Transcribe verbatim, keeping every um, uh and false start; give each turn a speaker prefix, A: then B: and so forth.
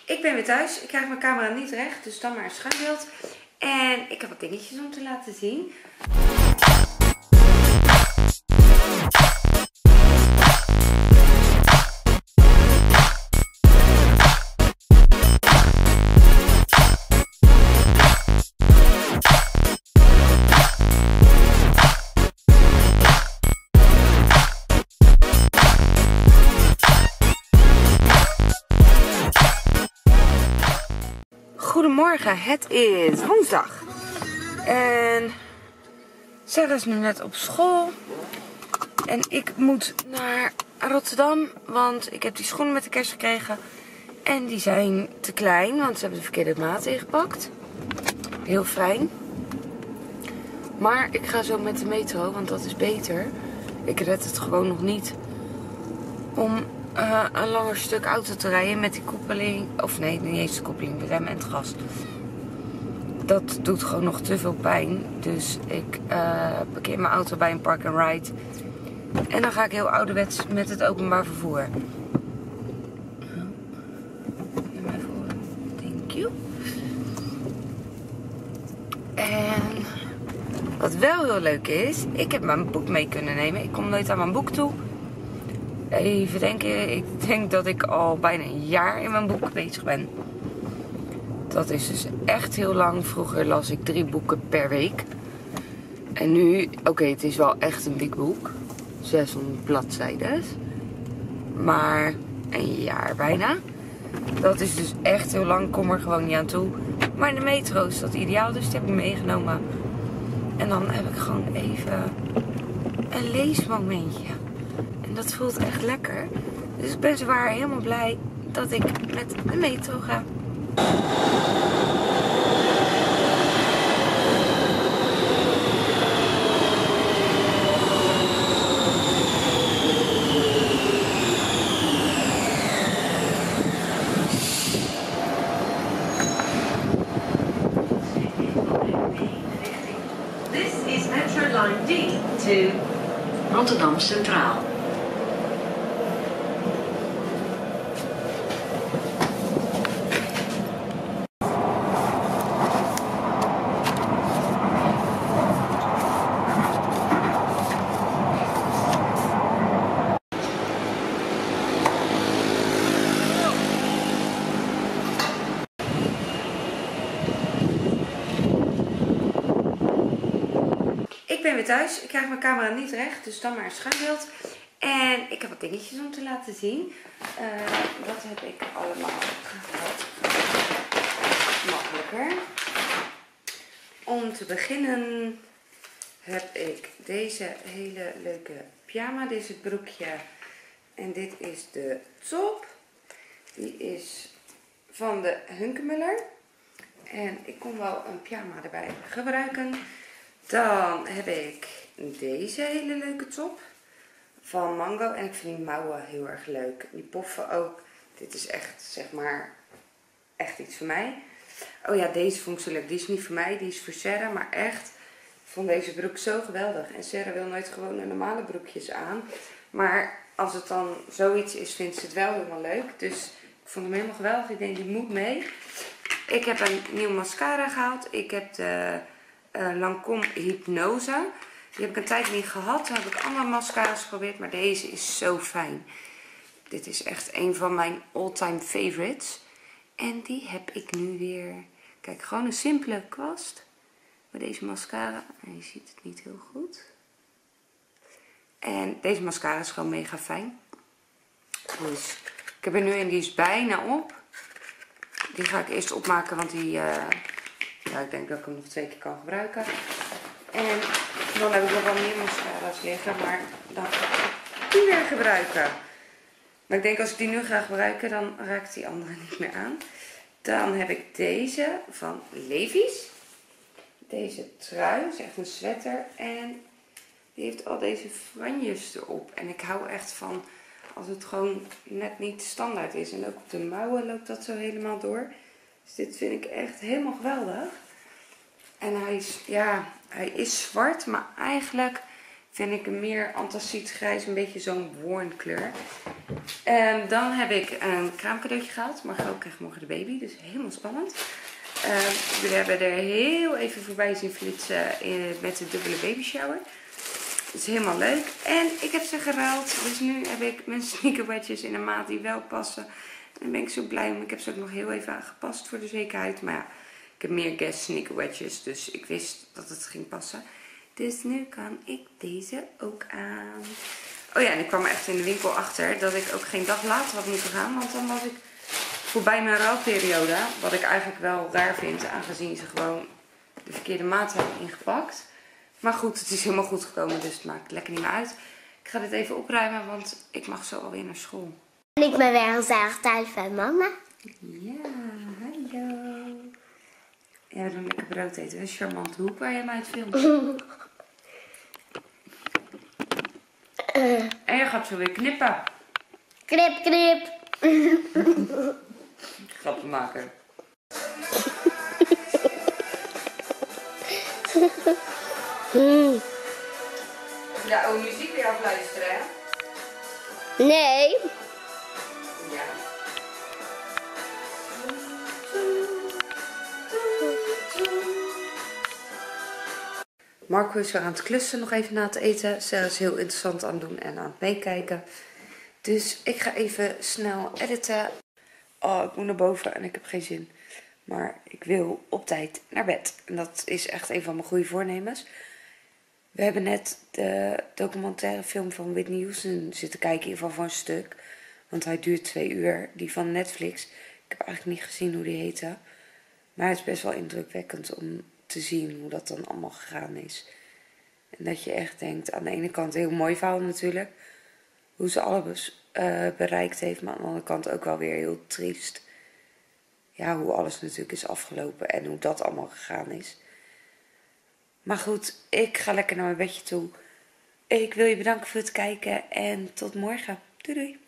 A: Ik ben weer thuis. Ik krijg mijn camera niet recht, dus dan maar een schuinbeeld. En ik heb wat dingetjes om te laten zien. Goedemorgen, het is woensdag. En Sarah is nu net op school. En ik moet naar Rotterdam, want ik heb die schoenen met de kerst gekregen. En die zijn te klein, want ze hebben de verkeerde maat ingepakt. Heel fijn. Maar ik ga zo met de metro, want dat is beter. Ik red het gewoon nog niet om uh, een langer stuk auto te rijden met die koppeling. Of nee, niet eens de koppeling, de remmen en het gas. Dat doet gewoon nog te veel pijn. Dus ik uh, parkeer mijn auto bij een park and ride. En dan ga ik heel ouderwets met het openbaar vervoer. Thank you. En wat wel heel leuk is, ik heb mijn boek mee kunnen nemen. Ik kom nooit aan mijn boek toe. Even denken, ik denk dat ik al bijna een jaar in mijn boek bezig ben. Dat is dus echt heel lang. Vroeger las ik drie boeken per week. En nu, oké, okay, het is wel echt een dik boek. zeshonderd bladzijden. Maar een jaar bijna. Dat is dus echt heel lang. Ik kom er gewoon niet aan toe. Maar in de metro is dat ideaal, dus die heb ik meegenomen. En dan heb ik gewoon even een leesmomentje. En dat voelt echt lekker. Dus ik ben zwaar helemaal blij dat ik met de metro ga.
B: This is Metro Line D to Rotterdam Centraal.
A: Ik ben weer thuis. Ik krijg mijn camera niet recht, dus dan maar een schuinbeeld. En ik heb wat dingetjes om te laten zien. Uh, dat heb ik allemaal gehad. Makkelijker. Om te beginnen heb ik deze hele leuke pyjama. Dit is het broekje. En dit is de top. Die is van de Hunkemuller. En ik kon wel een pyjama erbij gebruiken. Dan heb ik deze hele leuke top van Mango. En ik vind die mouwen heel erg leuk. Die poffen ook. Dit is echt, zeg maar, echt iets voor mij. Oh ja, deze vond ik zo leuk. Die is niet voor mij, die is voor Sarah. Maar echt, ik vond deze broek zo geweldig. En Sarah wil nooit gewoon een normale broekjes aan. Maar als het dan zoiets is, vindt ze het wel helemaal leuk. Dus ik vond hem helemaal geweldig. Ik denk, die moet mee. Ik heb een nieuwe mascara gehaald. Ik heb de Uh, Lancôme Hypnose. Die heb ik een tijd niet gehad. Toen heb ik andere mascara's geprobeerd. Maar deze is zo fijn. Dit is echt een van mijn all-time favorites. En die heb ik nu weer. Kijk, gewoon een simpele kwast. Bij deze mascara. En je ziet het niet heel goed. En deze mascara is gewoon mega fijn. Dus ik heb er nu een. Die is bijna op. Die ga ik eerst opmaken. Want die... Uh, Ja, ik denk dat ik hem nog twee keer kan gebruiken. En dan heb ik nog wel meer mascara's liggen, maar dan ga ik die weer gebruiken. Maar ik denk als ik die nu ga gebruiken, dan raakt die andere niet meer aan. Dan heb ik deze van Levi's. Deze trui, is echt een sweater. En die heeft al deze franjes erop. En ik hou echt van als het gewoon net niet standaard is. En ook op de mouwen loopt dat zo helemaal door. Dus dit vind ik echt helemaal geweldig. En hij is, ja, hij is zwart, maar eigenlijk vind ik hem meer antracietgrijs, een beetje zo'n worn kleur. Um, dan heb ik een kraamcadeautje gehaald. Margot krijgt morgen de baby, dus helemaal spannend. Um, we hebben er heel even voorbij zien flitsen in, met de dubbele baby shower. Dat is helemaal leuk. En ik heb ze geruild. Dus nu heb ik mijn sneaker wedges in een maat die wel passen. En daar ben ik zo blij om. Ik heb ze ook nog heel even aangepast voor de zekerheid. Maar ja, ik heb meer Guess sneaker wedges. Dus ik wist dat het ging passen. Dus nu kan ik deze ook aan. Oh ja, en ik kwam er echt in de winkel achter dat ik ook geen dag later had moeten gaan. Want dan was ik voorbij mijn rouwperiode. Wat ik eigenlijk wel raar vind, aangezien ze gewoon de verkeerde maat hebben ingepakt. Maar goed, het is helemaal goed gekomen, dus het maakt lekker niet meer uit. Ik ga dit even opruimen, want ik mag zo alweer naar school.
C: En ik ben weer gezellig thuis bij mama.
A: Ja, hallo. Ja, we doen lekker brood eten. Een charmante hoek waar je mij het filmt. En je gaat zo weer knippen.
C: Knip, knip.
A: Grappen maken.
C: Hmm.
A: Ja, oude muziek weer afluisteren, hè?
C: Nee.
A: Ja. Marco is weer aan het klussen, nog even na het eten. Sarah is heel interessant aan het doen en aan het meekijken. Dus ik ga even snel editen. Oh, ik moet naar boven en ik heb geen zin. Maar ik wil op tijd naar bed. En dat is echt een van mijn goede voornemens. We hebben net de documentaire film van Whitney Houston zitten kijken. In ieder geval voor een stuk. Want hij duurt twee uur. Die van Netflix. Ik heb eigenlijk niet gezien hoe die heette. Maar het is best wel indrukwekkend om te zien hoe dat dan allemaal gegaan is. En dat je echt denkt, aan de ene kant een heel mooi verhaal natuurlijk. Hoe ze alles uh, bereikt heeft. Maar aan de andere kant ook wel weer heel triest. Ja, hoe alles natuurlijk is afgelopen. En hoe dat allemaal gegaan is. Maar goed, ik ga lekker naar mijn bedje toe. Ik wil je bedanken voor het kijken. En tot morgen. Doei doei.